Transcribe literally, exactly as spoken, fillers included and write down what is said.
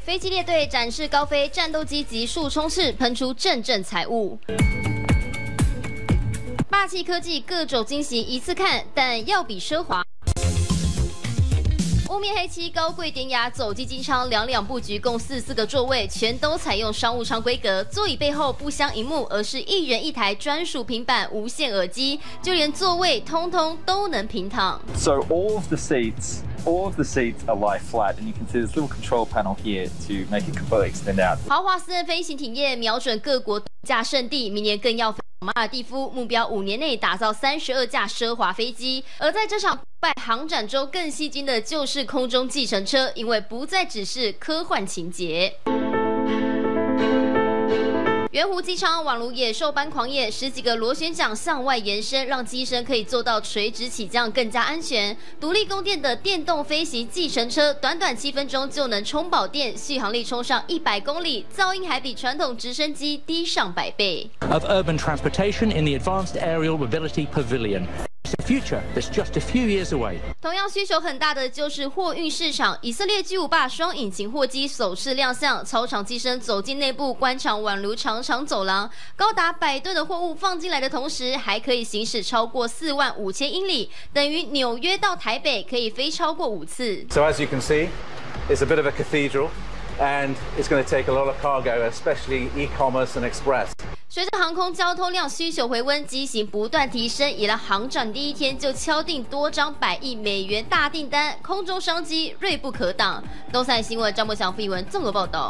飞机列队展示高飞战斗机急速冲刺，喷出阵阵财物。霸气科技各种惊喜一次看，但要比奢华。 雾面黑漆、高贵典雅、走机金舱，两两布局共四四个座位，全都采用商务舱规格。座椅背后不镶荧幕，而是一人一台专属平板、无线耳机，就连座位通通都能平躺。 So all of the seats, all of the seats are lie flat, and you can see this little control panel here to make it completely extend out. 豪华私人飞行体验瞄准各国度假胜地，明年更要飞马尔地夫，目标五年内打造三十二架奢华飞机。而在这场 拜航展中更吸睛的就是空中计程车，因为不再只是科幻情节。圆弧机舱宛如野兽般狂野，十几个螺旋桨向外延伸，让机身可以做到垂直起降，更加安全。独立供电的电动飞行计程车，短短七分钟就能充饱电，续航力冲上一百公里，噪音还比传统直升机低上百倍。 Of urban transportation in the Advanced Aerial Mobility Pavilion. It's a future that's just a few years away. 同样需求很大的就是货运市场。以色列巨无霸双引擎货机首次亮相，超长机身走进内部，官场宛如长长走廊。高达百吨的货物放进来的同时，还可以行驶超过四万五千英里，等于纽约到台北可以飞超过五次。 So as you can see, it's a bit of a cathedral, and it's going to take a lot of cargo, especially e-commerce and express. 随着航空交通量需求回温，机型不断提升，以来航展第一天就敲定多张百亿美元大订单，空中商机锐不可挡。东森新闻张博祥、傅一文综合报道。